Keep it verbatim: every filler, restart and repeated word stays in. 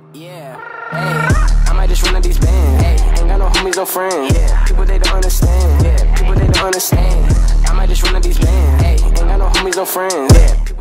Yeah, hey, I might just run up these bands. Hey, ain't got no homies, no friends. Yeah, people they don't understand. Yeah, people they don't understand. I might just run up these bands. Hey, ain't got no homies, no friends. Yeah.